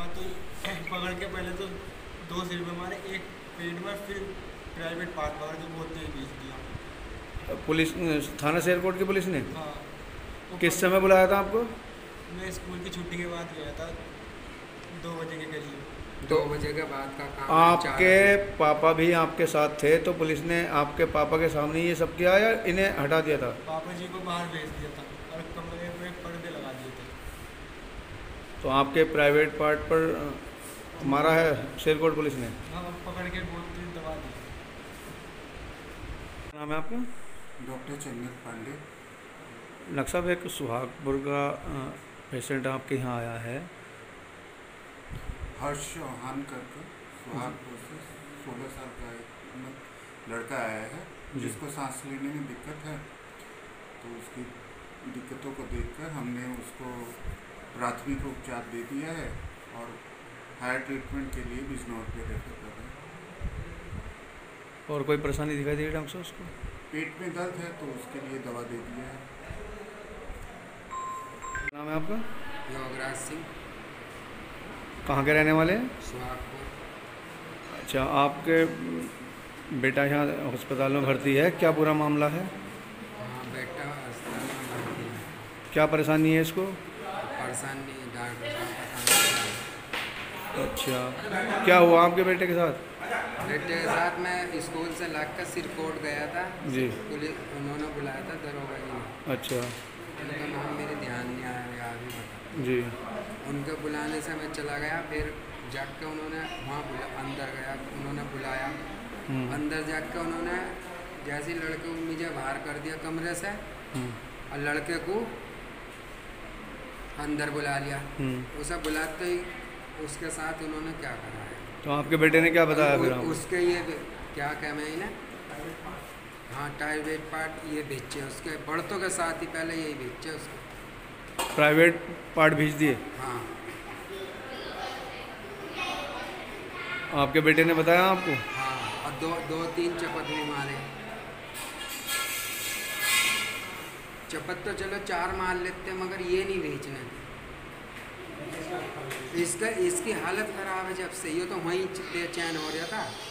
हाँ, तो पकड़ के पहले तो 2 सिर में मारे, एक पेट में, फिर प्राइवेट पार्ट पकड़ के बहुत तेज खींच दिया। पुलिस थाना शेरकोट की पुलिस ने हाँ, वो किस समय बुलाया था आपको? मैं स्कूल की छुट्टी के बाद गया था, 2 बजे के करीब। 2 बजे के बाद का काम है, आपके 4 बजे। पापा भी आपके साथ थे, तो पुलिस ने आपके पापा के सामने ये सब किया या इन्हें हटा दिया था? पापा जी को बाहर भेज दिया था और कमरे में पर्दे लगा दिए थे। तो आपके प्राइवेट पार्ट पर मारा है शेरकोट पुलिस ने? हाँ, पकड़ के बहुत तेज दबा दी। क्या नाम है आपका? डॉक्टर चंदन पांडे। डॉक्टर साहब, एक सुहागपुर का पेशेंट आपके यहाँ आया है। हर्ष चौहान करके सुहागपुर से 16 साल का एक लड़का आया है, जिसको सांस लेने में दिक्कत है। तो उसकी दिक्कतों को देखकर हमने उसको प्राथमिक उपचार दे दिया है और हायर ट्रीटमेंट के लिए बिजनौर पे रेफर कर रहे हैं। और कोई परेशानी दिखाई दे रही है डॉक्टर साहब उसको? पेट में दर्द है तो उसके लिए दवा दे दिया है। नाम है आपका? योगराज सिंह, कहाँ के रहने वाले हैं? सुहागपुर। अच्छा, आपके बेटा यहाँ अस्पताल में भर्ती है, क्या पूरा मामला है? हाँ, बेटा अस्पताल में भर्ती है। क्या परेशानी है इसको? परेशानी डॉक्टर साहब पता नहीं। अच्छा, क्या हुआ आपके बेटे के साथ? बेटे के साथ मैं स्कूल से लग कर सिरकोट गया था जी। पुलिस उन्होंने बुलाया था दरोगा जी ने। अच्छा उनका नाम मेरे ध्यान नहीं आया, अभी बता। जी। उनके बुलाने से मैं चला गया, फिर जाग के उन्होंने वहाँ अंदर गया, उन्होंने बुलाया। अंदर जाग के उन्होंने जैसे लड़के को मुझे बाहर कर दिया कमरे से और लड़के को अंदर बुला लिया। उसे बुलाते ही उसके साथ उन्होंने क्या करा है। तो आपके बेटे ने क्या बताया फिर आपको? उसके ये क्या कह मैं इन्हें, हाँ, प्राइवेट पार्ट ये बेचे उसके बढ़तों के साथ ही पहले यही बेचे उसको। प्राइवेट पार्ट भेज दिए? हाँ, आपके बेटे ने बताया आपको? हाँ, और दो तीन चपत भी मारे। चपत तो चलो 4 मार लेते मगर ये नहीं बेचने। इसकी हालत ख़राब है जब से, ये तो वहीं बेचैन हो रहा था।